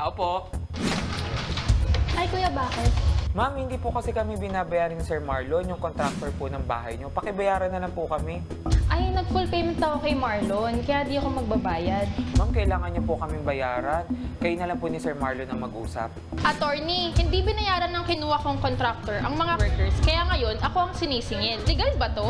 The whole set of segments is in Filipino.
Tao po. Ay, kuya, bakit? Ma'am, hindi po kasi kami binabayaran ni Sir Marlon, yung contractor po ng bahay nyo. Pakibayaran na lang po kami. Ay, nag-full payment ako kay Marlon, kaya di ako magbabayad. Ma'am, kailangan niyo po kaming bayaran. Kayo na lang po ni Sir Marlon ang mag-usap. Attorney, hindi binayaran ng kinuha kong contractor ang mga workers, kaya ngayon ako ang sinisingil. Legal ba to?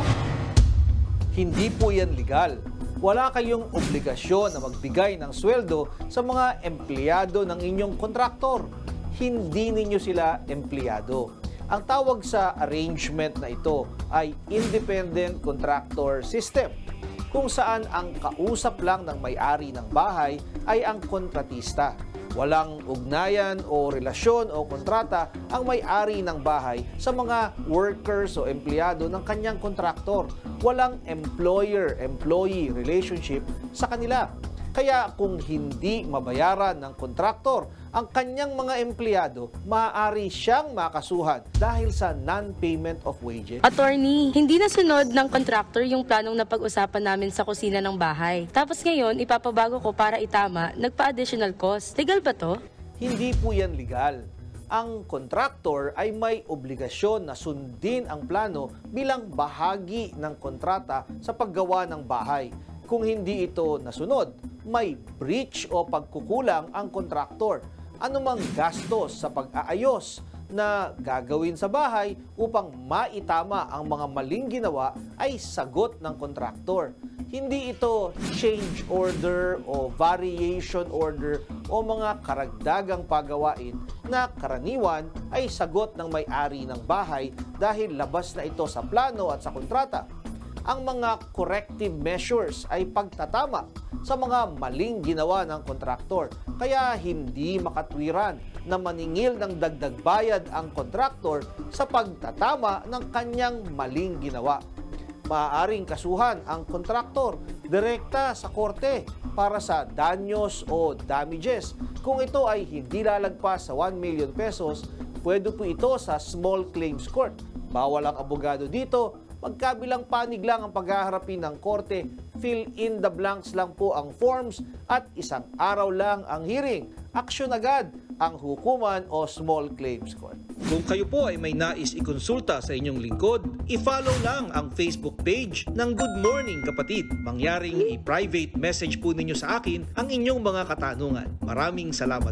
Hindi po yan legal. Wala kayong obligasyon na magbigay ng sweldo sa mga empleyado ng inyong kontraktor. Hindi ninyo sila empleyado. Ang tawag sa arrangement na ito ay Independent Contractor System, kung saan ang kausap lang ng may-ari ng bahay ay ang kontratista. Walang ugnayan o relasyon o kontrata ang may-ari ng bahay sa mga workers o empleyado ng kanyang kontraktor. Walang employer-employee relationship sa kanila. Kaya kung hindi mabayaran ng kontraktor ang kanyang mga empleyado, maaari siyang makasuhan dahil sa non-payment of wages. Attorney, hindi nasunod ng contractor yung planong napag-usapan namin sa kusina ng bahay. Tapos ngayon, ipapabago ko para itama, nagpa-additional cost. Legal ba to? Hindi po yan legal. Ang kontraktor ay may obligasyon na sundin ang plano bilang bahagi ng kontrata sa paggawa ng bahay. Kung hindi ito nasunod, may breach o pagkukulang ang kontraktor. Anumang gastos sa pag-aayos na gagawin sa bahay upang maitama ang mga maling ginawa ay sagot ng kontraktor. Hindi ito change order o variation order o mga karagdagang pagawain na karaniwan ay sagot ng may-ari ng bahay dahil labas na ito sa plano at sa kontrata. Ang mga corrective measures ay pagtatama sa mga maling ginawa ng kontraktor. Kaya hindi makatwiran na maningil ng dagdag bayad ang kontraktor sa pagtatama ng kanyang maling ginawa. Maaaring kasuhan ang kontraktor direkta sa korte para sa danyos o damages. Kung ito ay hindi lalagpas sa 1 million pesos, pwede po ito sa small claims court. Bawal ang abogado dito. Magkabilang panig lang ang paghaharapin ng korte, fill in the blanks lang po ang forms at isang araw lang ang hearing. Aksyon agad ang hukuman o small claims court. Kung kayo po ay may nais ikonsulta sa inyong lingkod, i-follow lang ang Facebook page ng Good Morning Kapatid. Mangyaring i-private message po ninyo sa akin ang inyong mga katanungan. Maraming salamat.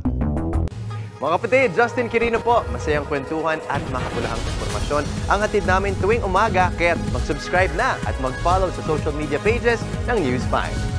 Mga kapatid, Justin Quirino po. Masayang kwentuhan at makapulahang informasyon ang hatid namin tuwing umaga. Kaya't mag-subscribe na at mag-follow sa social media pages ng News 5.